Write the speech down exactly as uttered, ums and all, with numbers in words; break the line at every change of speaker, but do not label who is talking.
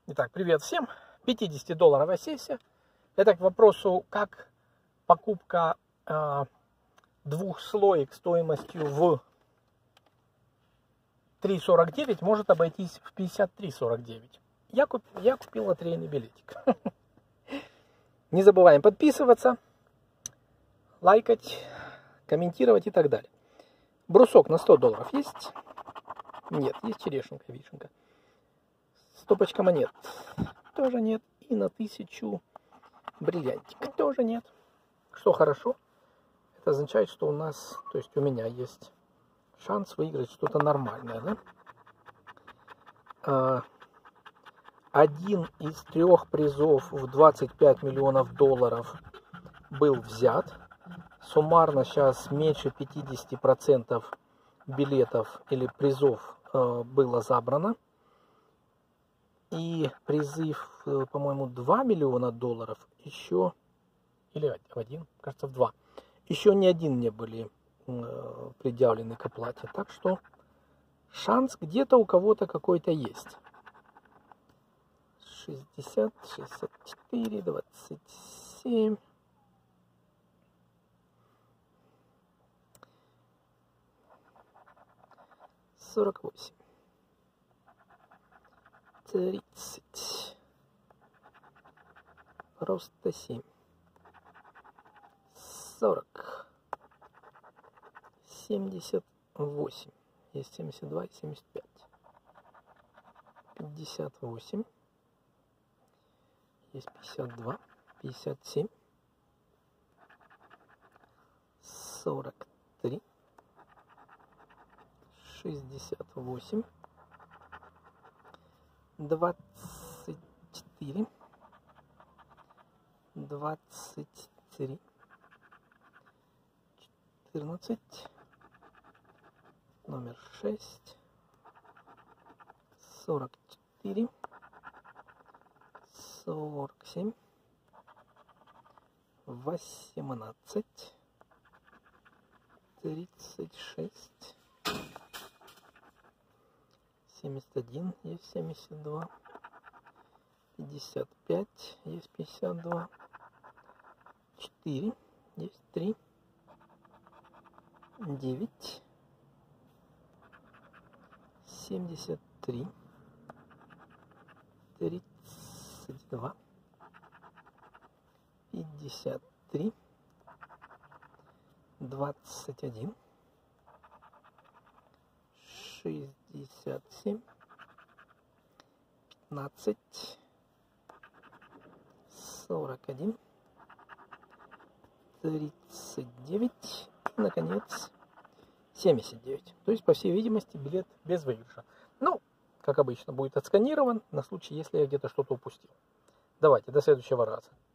Итак, привет всем. пятидесятидолларовая сессия. Это к вопросу, как покупка э, двух слоек стоимостью в три сорок девять может обойтись в пятьдесят три сорок девять. Я, куп, я купил лотерейный билетик. Не забываем подписываться, лайкать, комментировать и так далее. Брусок на сто долларов есть? Нет, есть черешенка, вишенка. Стопочка монет тоже нет. И на тысячу бриллиантик тоже нет. Что хорошо, это означает, что у нас, то есть у меня есть шанс выиграть что-то нормальное. Да? Один из трех призов в двадцать пять миллионов долларов был взят. Суммарно сейчас меньше пятидесяти процентов билетов или призов было забрано. И призыв, по-моему, два миллиона долларов еще, или в один, кажется, в два. Еще ни один не были э, предъявлены к оплате. Так что шанс где-то у кого-то какой-то есть. шестьдесят, шестьдесят четыре, двадцать семь. сорок восемь. тридцать. Просто семь. сорок. семьдесят восемь. Есть семьдесят два и семьдесят пять. пятьдесят восемь. Есть пятьдесят два. пятьдесят семь. сорок три. шестьдесят восемь. двадцать четыре, двадцать три, четырнадцать, номер шесть, сорок четыре, сорок семь, восемнадцать, тридцать шесть, семьдесят один, есть семьдесят два, пятьдесят пять, есть пятьдесят два, четыре, есть три, девять, семьдесят три, тридцать два, пятьдесят три, двадцать один, шестьдесят семь, пятнадцать, сорок один, тридцать девять и, наконец, семьдесят девять. То есть, по всей видимости, билет без выигрыша. Ну, как обычно, будет отсканирован на случай, если я где-то что-то упустил. Давайте, до следующего раза.